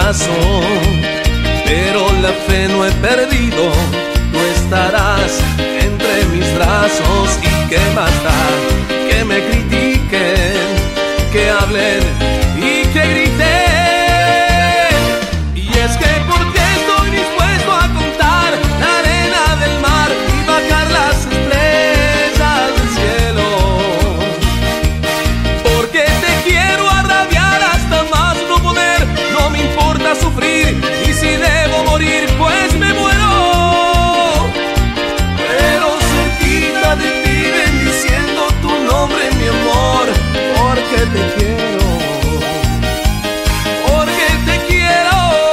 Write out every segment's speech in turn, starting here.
corazón, pero la fe no he perdido. Tú estarás entre mis brazos y qué más da que me critiquen, que hablen y que griten. Y es que por ti estoy dispuesto a contar la arena del mar y bajar las estrellas del cielo, porque te quiero arrabiar hasta más no poder. No me importa sufrir y si debo morir pues me muero, pero cerquita de ti bendiciendo tu nombre, mi amor, porque te quiero, porque te quiero.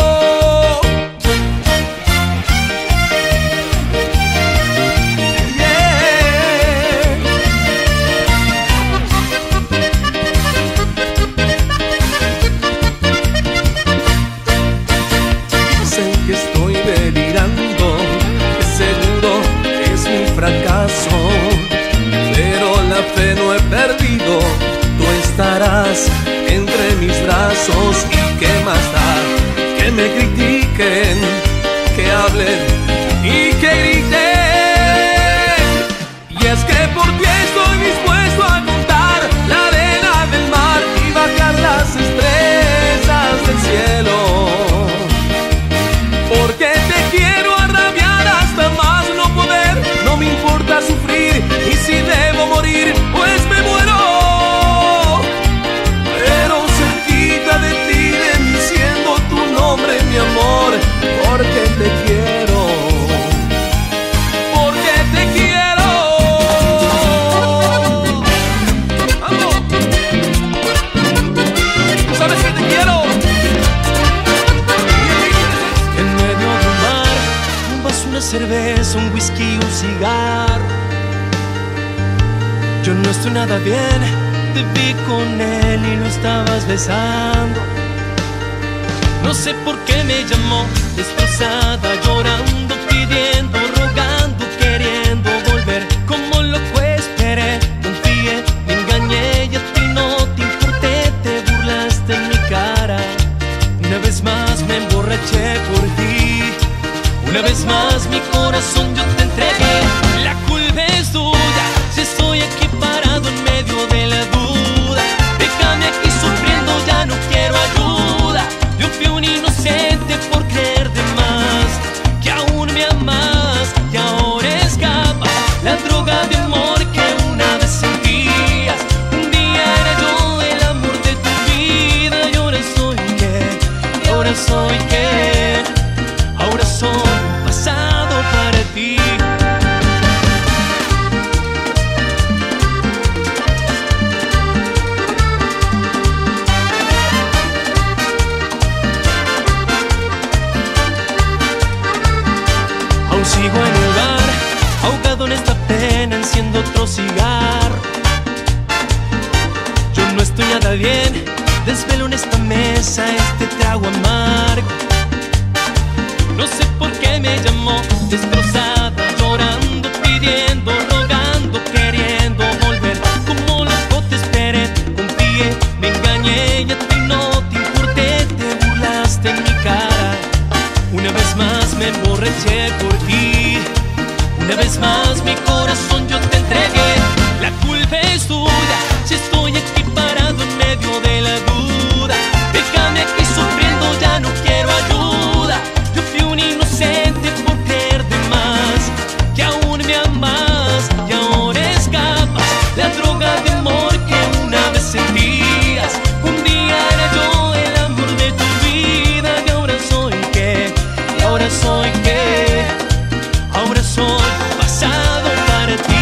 Dicen que estoy delirando, que seguro es mi fracaso, pero la fe no he perdido. Tú estarás entre mis brazos y qué más da que me critiquen, que hablen y que griten. Y es que por ti estoy dispuesto a contar la arena del mar y bajar las estrellas del cielo, porque te quiero arrabiar hasta más no poder. No me importa sufrir y si debo morir pues me muero, pero cerquita de ti bendiciendo tu nombre, mi amor, porque te quiero, porque te quiero. ¡Vamos! ¿Sabes que te quiero? En medio del mar, un vaso, una cerveza, un whisky, un cigarro. Yo no estoy nada bien, te vi con él y lo estabas besando. No sé por qué me llamó, destrozada, llorando, pidiendo, rogando, queriendo volver. Como loco esperé, confié, me engañé y a ti no te importé, te burlaste en mi cara. Una vez más me emborraché por ti, una vez más mi corazón yo te entregué. La culpa es tuya, si estoy aquí parado en medio de la duda. Déjame aquí sufriendo, ya no quiero ayuda. Yo fui un inocente por creer de más, que aún me amas y ahora escapas. La droga de amor que una vez sentías, un día era yo el amor de tu vida. Y ahora soy qué, y ahora soy qué, ahora soy pasado para ti. Aún sigo en el bar, ahogado en esta pena, enciendo otro cigarro. Yo no estoy nada bien, desvelo en esta mesa este trago amargo. No sé por qué me llamó, destrozada, llorando, pidiendo, rogando, queriendo volver. Como loco te esperé, confié, me engañé y a ti no te importé, te burlaste en mi cara. Una vez más me emborraché por ti, una vez más mi corazón yo te entregué. La culpa es tuya, si estoy aquí parado en medio de la duda. Déjame aquí sufriendo, ya no quiero ayuda. Yo fui un inocente por creer de más, que aún me amas y ahora escapas. La droga de amor que una vez sentías, un día era yo el amor de tu vida. Y ahora soy qué, y ahora soy qué, ahora soy pasado para ti.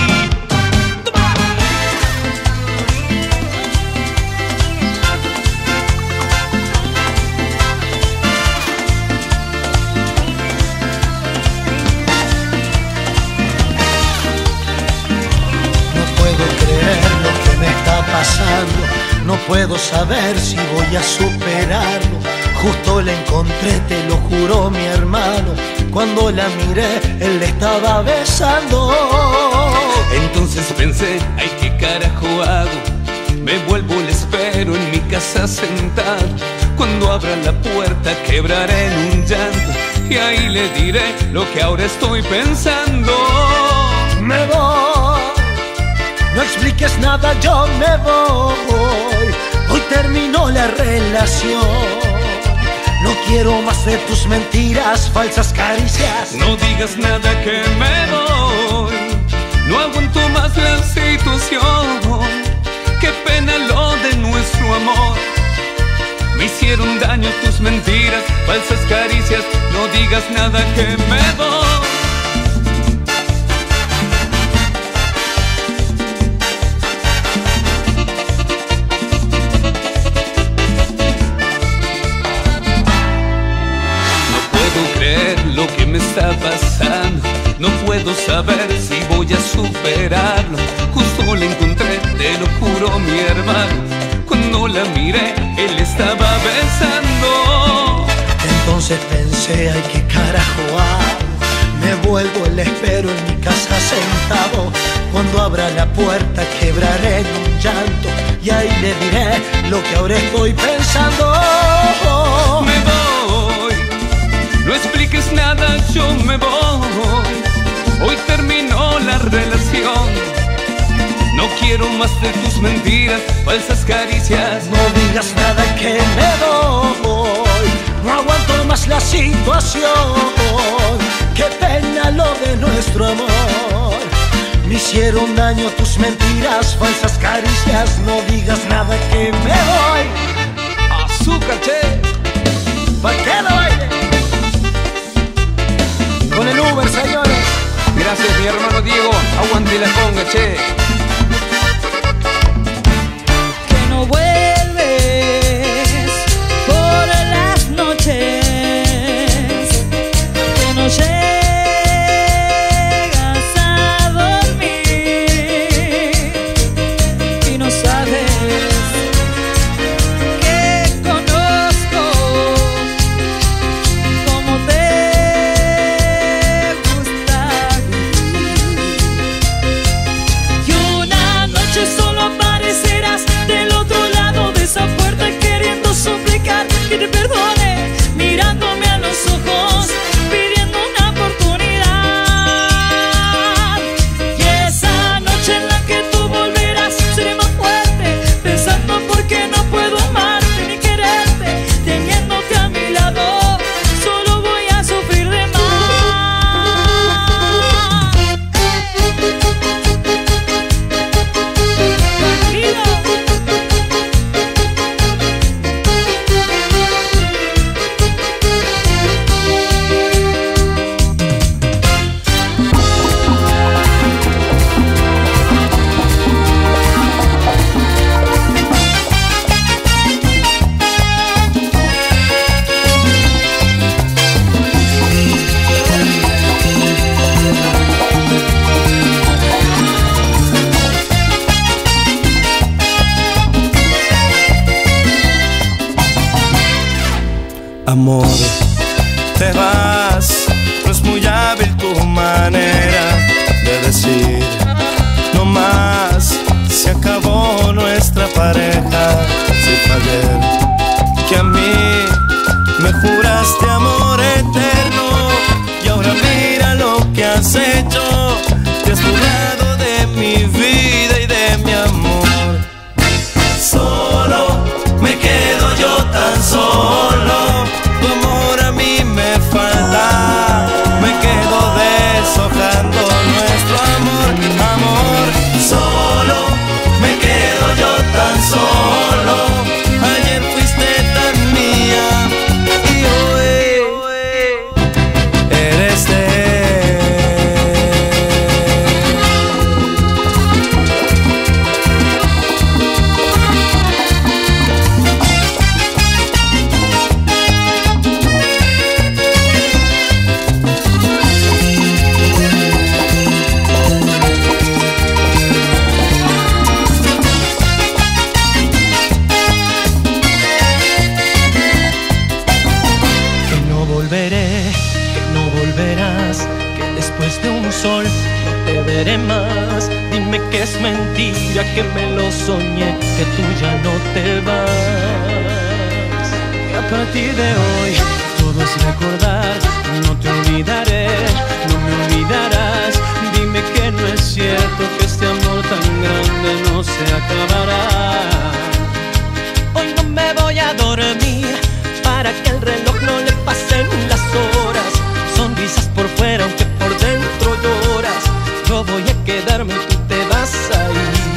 No puedo creer lo que me está pasando, no puedo saber si voy a superarlo. Justo la encontré, te lo juró mi hermano. Cuando la miré, él le estaba besando. Entonces pensé, ay, qué carajo hago. Me vuelvo, le espero en mi casa sentado. Cuando abra la puerta quebraré en un llanto y ahí le diré lo que ahora estoy pensando. Me voy, no expliques nada, yo me voy. Hoy terminó la relación. No quiero más de tus mentiras, falsas caricias. No digas nada que me voy. No aguanto más la situación. Qué pena lo de nuestro amor. Me hicieron daño tus mentiras, falsas caricias. No digas nada que me voy. Lo que me está pasando, no puedo saber si voy a superarlo. Justo la encontré, te lo juro mi hermano. Cuando la miré, él estaba besando. Entonces pensé, ay, qué carajo hago. Me vuelvo, le espero en mi casa sentado. Cuando abra la puerta quebraré en un llanto y ahí le diré lo que ahora estoy pensando. Me voy, no expliques nada, yo me voy. Hoy terminó la relación. No quiero más de tus mentiras, falsas caricias. No digas nada que me voy. No aguanto más la situación. Qué pena lo de nuestro amor. Me hicieron daño tus mentiras, falsas caricias. No digas nada que me voy. Azúcar, che. ¿Pa' qué lo baile? Con el Uber, señores. Gracias, mi hermano Diego. Aguante la conga, che. Que no vuelves por las noches, que no llegas a dormir y no sabes que conozco cómo te gusta vivir. Y una noche solo aparecerás del otro lado de esa puerta queriendo suplicar que te perdone, mirándome a los ojos, pidiendo una oportunidad. Y esa noche en la que tú volverás seré más fuerte, pensando por qué no puedo amarte ni quererte. Teniéndote a mi lado, solo voy a sufrir de más. Amor, te vas, no es muy hábil tu manera de decir no más, se acabó nuestra pareja. Si fue ayer que a mí me juraste amor eterno y ahora mira lo que has hecho, te has burlado de mi vida y de mi amor. Solo me quedo yo tan solo, tu amor a mí me falta, me quedo deshojando nuestro amor, amor. Solo me quedo yo tan solo, ayer fuiste tan mía y hoy eres de Que no volveré, que no volverás, que después de un sol no te veré más. Dime que es mentira, que me lo soñé, que tú ya no te vas. Que a partir de hoy todo es recordar. No te olvidaré, no me olvidarás. Dime que no es cierto, que este amor tan grande no se acabará. Hoy no me voy a dormir para que el reloj no le pasen las horas. Sonrisas por fuera aunque por dentro lloras. Yo voy a quedarme y tú te vas a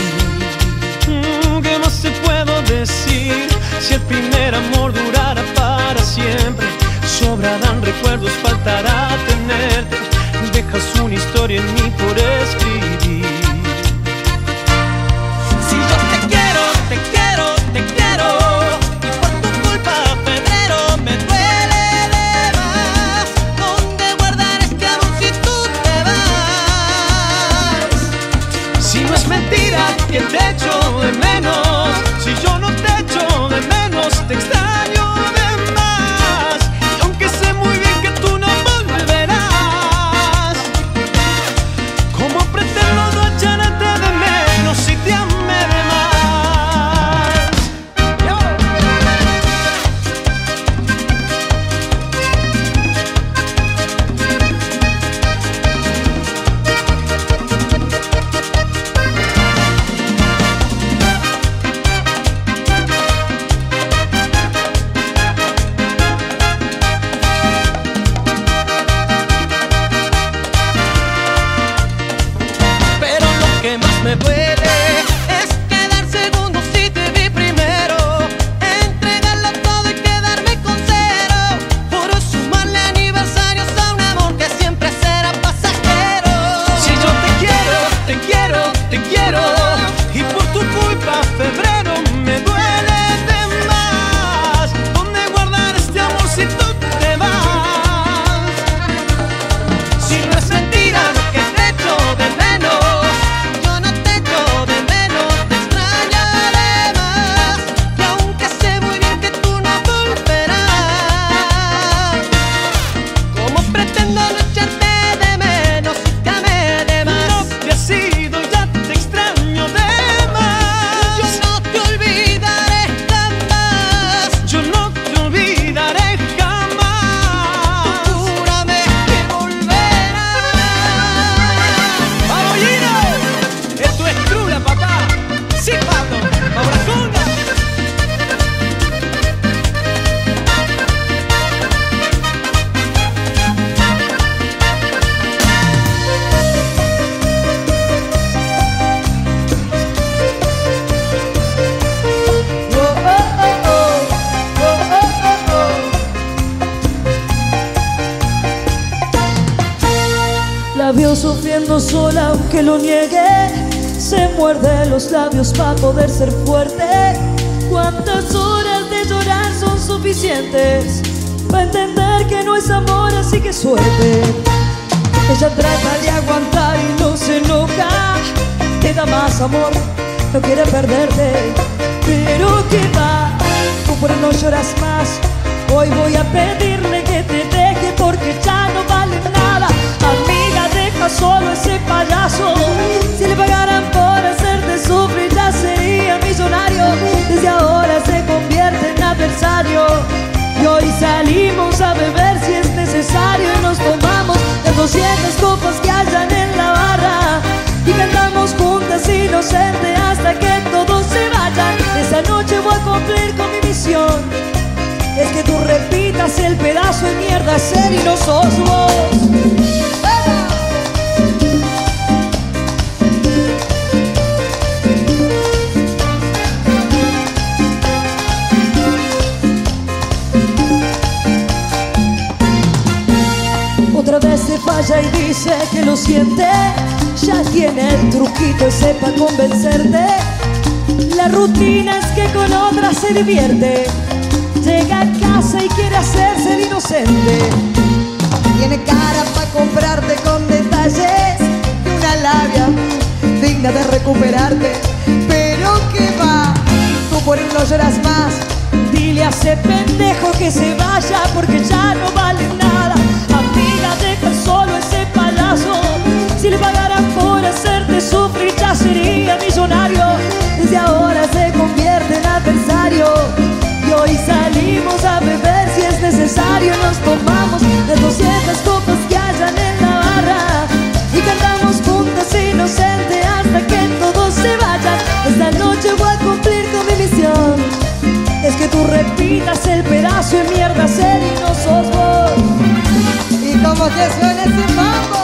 ir. ¿Qué más te puedo decir? Si el primer amor durara para siempre, sobrarán recuerdos, faltará tenerte. Dejas una historia en mí por escribir. Si yo te quiero, te quiero, te quiero, y por tu culpa febrero me duele de más. ¿Dónde guardar este amor si tú te vas? Si no es mentira que te echo de menos, si yo no te echo de menos, te extraño de más. Y aunque sé muy bien que tú no volverás, ¿cómo pretendo no echarte de menos si te amé de más? Pero lo que más me duele es quedar segundo si te vi primero, entregarlo todo y quedarme con cero, por sumarle aniversarios a un amor que siempre será pasajero. Si yo te quiero, te quiero, te quiero, y por tu culpa febrero me duele de más. ¿Dónde guardar este amor si tú te vas? Si no es mentira que te echo de menos, yo no te echo de menos, te extrañaré más. Y aunque sé muy bien que tú no volverás, ¿cómo pretendo no echarte de menos si te amé de más? No te has ido, ya te extraño de más. Yo no te olvidaré jamás, yo no te olvidaré jamás. Tú júrame que volverás. ¡Vamos, Gino! Esto es Trula, papá. Sí, Pablo. ¡Ahora Conga! La vio sufriendo sola aunque lo niegue, se muerde los labios para poder ser fuerte. ¿Cuántas horas de llorar son suficientes para entender que no es amor, así que suerte? Ella trata de aguantar y no se enoja, te da más amor, no quiere perderte. Pero ¿qué va? Tú por no lloras más, hoy voy a pedirle que te deje porque ya no vale nada. Amiga, deja solo ese payaso, si le pagaran por hacerte sufrir ya sería millonario. Desde ahora se convierte en adversario y hoy salimos a beber si es necesario y nos tomamos las 200 copas que hayan en la barra y cantamos juntas inocente hasta que todos se vayan. Esa noche voy a cumplir con mi misión, es que tú repitas el pedazo de mierda ser y no sos vos. Otra vez se falla y dice que lo siente, ya tiene el truquito y sepa convencerte. La rutina es que con otra se divierte, llega a casa y quiere hacerse el inocente. Tiene cara para comprarte con detalles y una labia digna de recuperarte. Pero ¿qué va? Tú por él no lloras más, dile a ese pendejo que se vaya porque ya no vale nada. Amiga, deja solo ese payaso, si le pagaran por hacerte sufrir ya sería millonario. Desde ahora se convierte en adversario y hoy salimos a beber pedazo de mierda ser y no sos vos. Y como que suena ese mambo.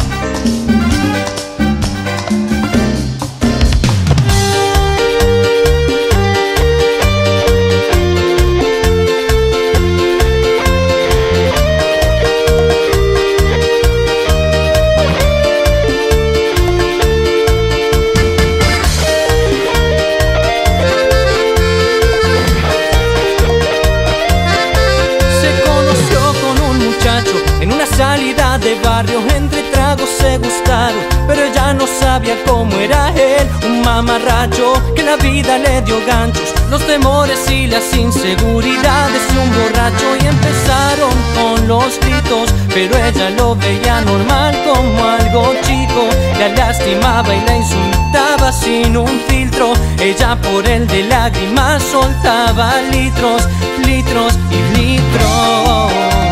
Salida de barrio, entre tragos se gustaron, pero ella no sabía cómo era él, un mamarracho que la vida le dio ganchos, los temores y las inseguridades de un borracho, y empezaron con los gritos, pero ella lo veía normal como algo chico, la lastimaba y la insultaba sin un filtro, ella por él de lágrimas soltaba litros, litros y litros.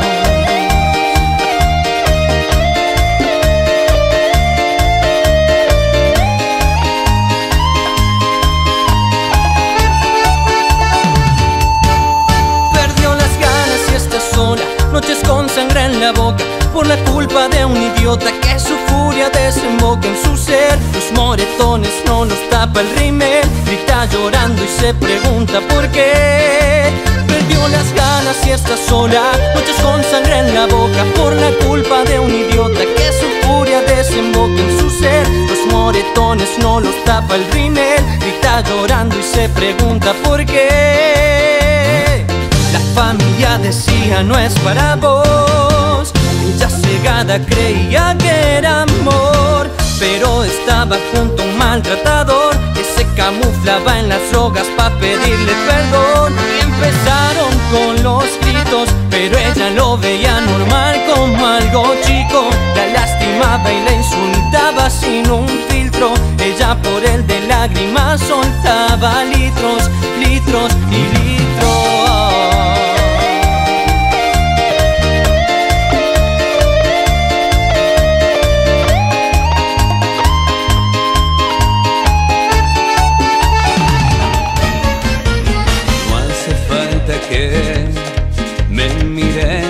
Noches con sangre en la boca por la culpa de un idiota que su furia desemboca en su ser. Los moretones no los tapa el rímel, grita llorando y se pregunta por qué. Perdió las ganas y está sola, noches con sangre en la boca por la culpa de un idiota que su furia desemboca en su ser. Los moretones no los tapa el rímel, grita llorando y se pregunta por qué. La familia decía no es para vos, ella cegada creía que era amor, pero estaba junto a un maltratador que se camuflaba en las drogas para pedirle perdón. Y empezaron con los gritos, pero ella lo veía normal como algo chico, la lastimaba y la insultaba sin un filtro, ella por él de lágrimas soltaba litros, litros y litros. Que me mires,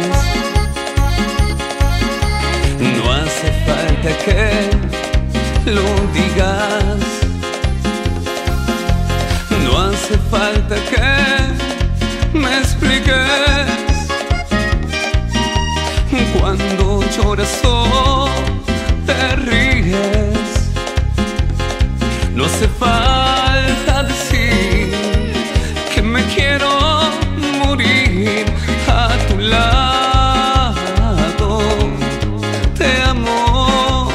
no hace falta que lo digas, no hace falta que me expliques, cuando lloras o te ríes, no hace falta decir que me quiero a tu lado, te amo.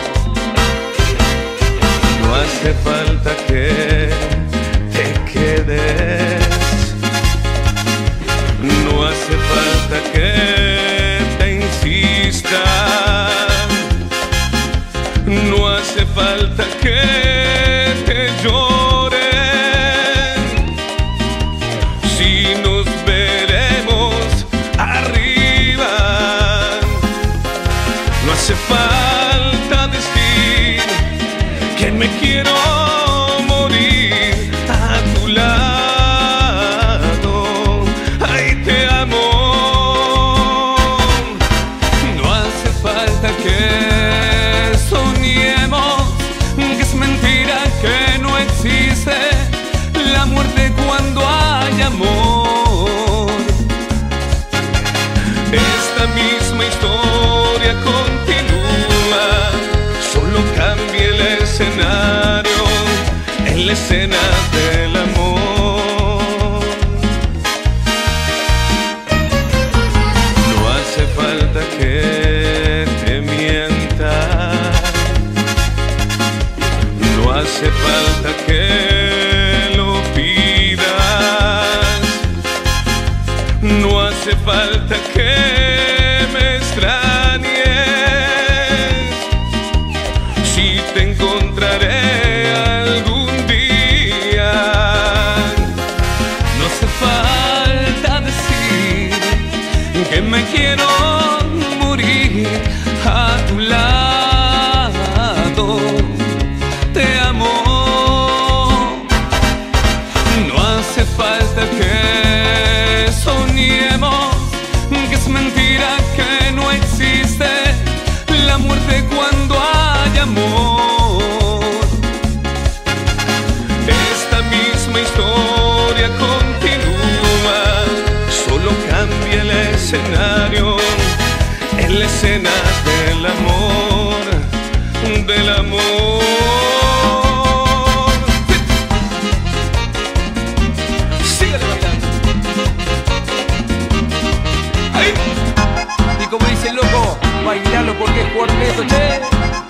No hace falta que te quedes, no hace falta que te insista, no hace falta que te llore. Si nos veremos arriba, no hace falta decir que me quiero morir a tu lado. Ay, te amo. No hace falta que soñemos, que es mentira, que no existe la muerte cuando hay amor. Esta misma historia continúa, solo cambia el escenario en la escena del amor. No hace falta que te mientas, no hace falta que lo pidas, no hace falta que me extrañes, si te encontraré algún día. No hace falta decir que me quiero morir a tu lado, te amo. No hace falta que soñemos, escenario, en la escena del amor, del amor. Síguele bailando. Ahí. Y como dice el loco, bailalo porque es cuarteto, che.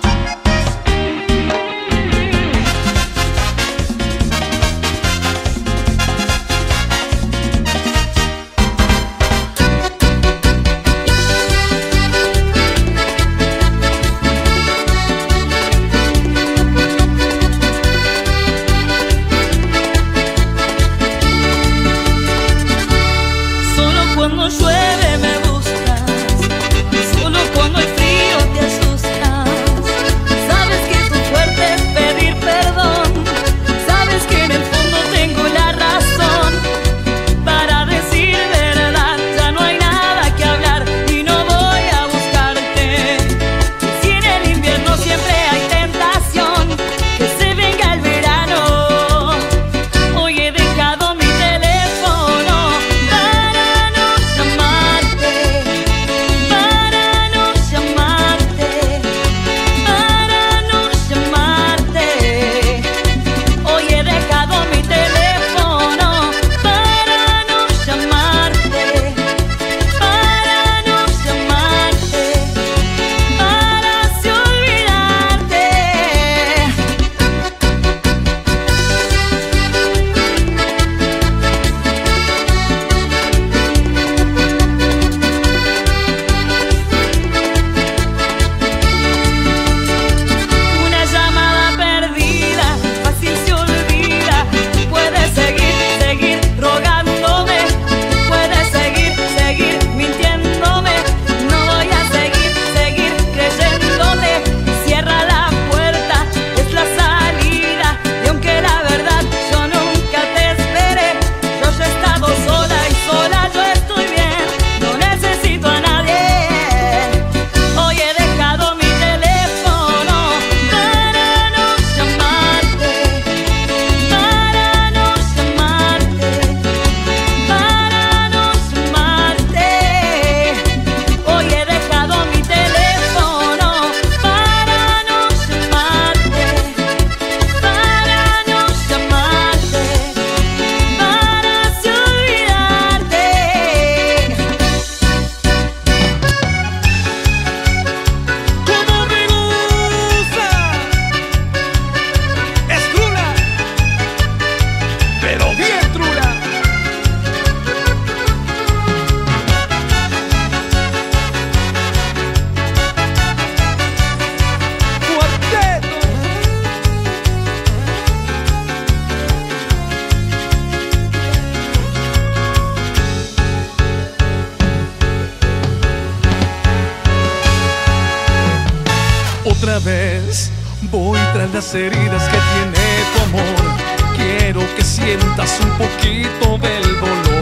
Otra vez voy tras las heridas que tiene tu amor. Quiero que sientas un poquito del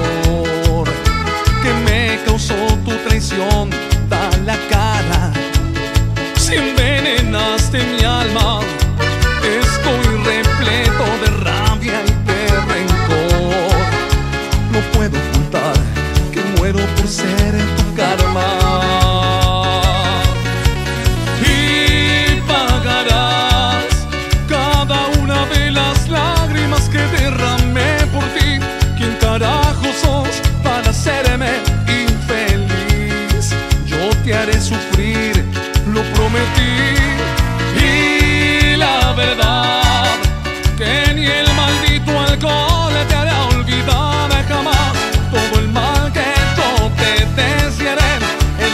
dolor que me causó tu traición. Da la cara, si envenenaste mi alma. Estoy repleto de rabia y de rencor. No puedo ocultar que muero por ser tu karma. Te haré sufrir, lo prometí. Y la verdad, que ni el maldito alcohol te hará olvidar jamás todo el mal que yo te desearé.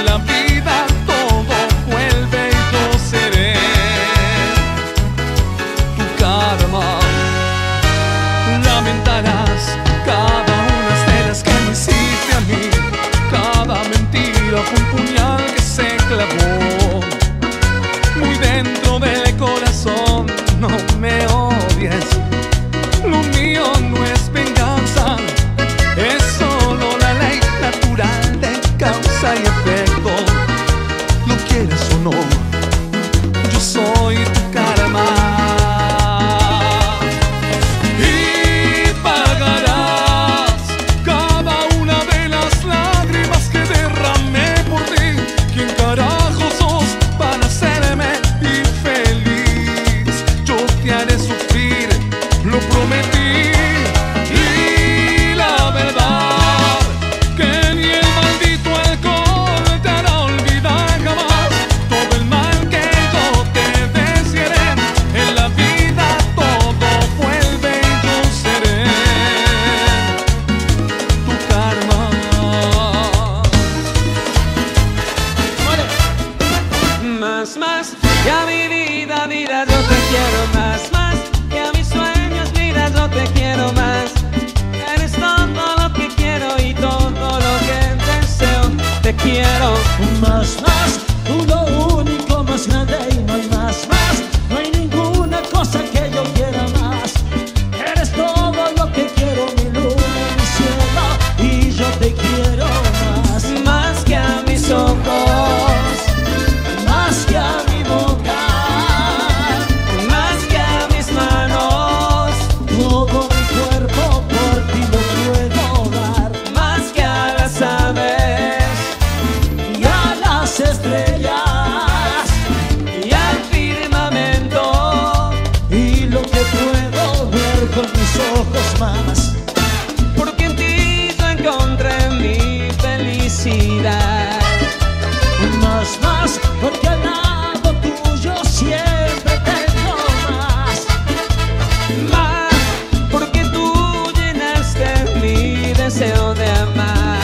Más, tú lo único más grande y no hay más, no hay ninguna cosa que yo quiera más. Eres todo lo que quiero, mi luna, mi cielo, y yo te quiero más. Más que a mis ojos, Más que a mi boca, más que a mis manos, todo mi cuerpo por ti lo puedo dar. más que a las aves Y a las estrellas y al firmamento, y lo que puedo ver con mis ojos más. porque en ti yo encontré mi felicidad. Más, porque al lado tuyo siempre tengo más. Más, porque tú llenaste mi deseo de amar.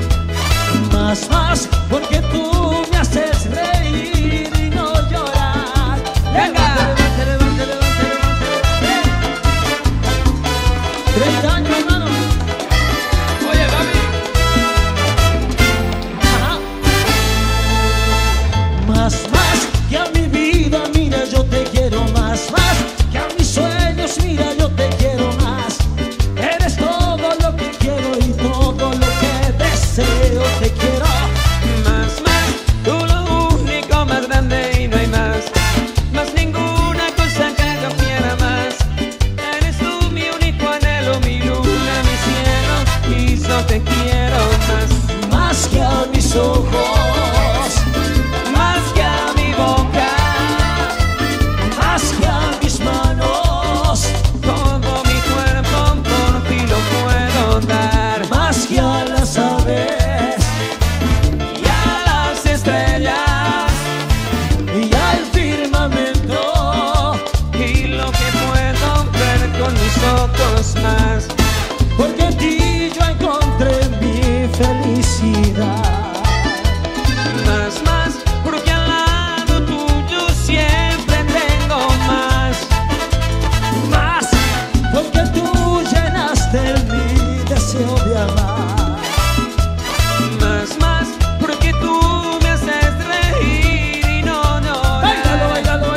Más, porque tú me haces reír y no llorar. Venga. Levante. 30 años, hermano. Oye, papi. Ajá. Más que a mi vida, mira, yo te quiero más que a mis sueños, mira, yo te quiero más. Eres todo lo que quiero y todo lo que deseo, te quiero. Más, tú lo único más grande y no hay más. Más ninguna cosa que yo quiera más. Eres tú mi único anhelo, mi luna, mi cielo, y yo te quiero más. Más que a mis ojos, Más que a mi boca, más que a mis manos, todo mi cuerpo por ti lo puedo dar. más que a las aves Y a las estrellas y al firmamento, y lo que puedo ver con mis ojos más. porque en ti yo encontré mi felicidad. Más, porque al lado tuyo siempre tengo más. Más, porque tú llenaste mi deseo de amar. Más, porque tú me haces reír y no llorar. Bailalo.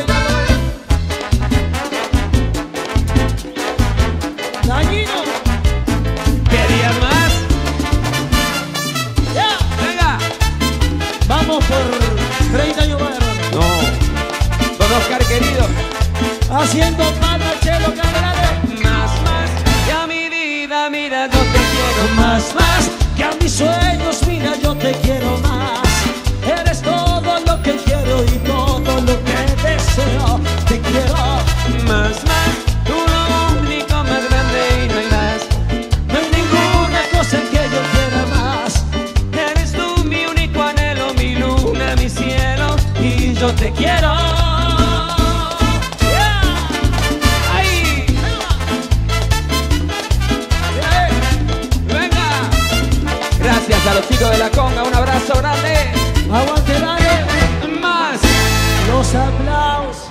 Dañino, ¿Querías más? ya. Venga. Vamos por 30 años más, hermano. No, don Oscar querido. Haciendo palmas, Chelo Cabrales. Más, que a mi vida, mira, yo te quiero más. Más que a mis sueños, mira, yo te quiero más. Eres todo lo que quiero y todo lo que deseo, te quiero. Más, tú lo único más grande y no hay más. No hay ninguna cosa que yo quiera más. Eres tú mi único anhelo, mi luna, mi cielo, y yo te quiero. Yeah. ¡Ahí! ¡Venga! Gracias a los chicos de la conga, un abrazo grande. Aguante, dale. Más. Los aplausos.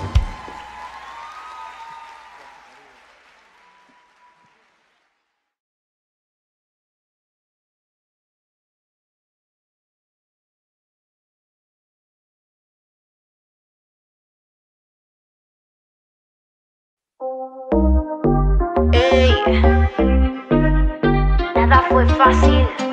Ey, nada fue fácil.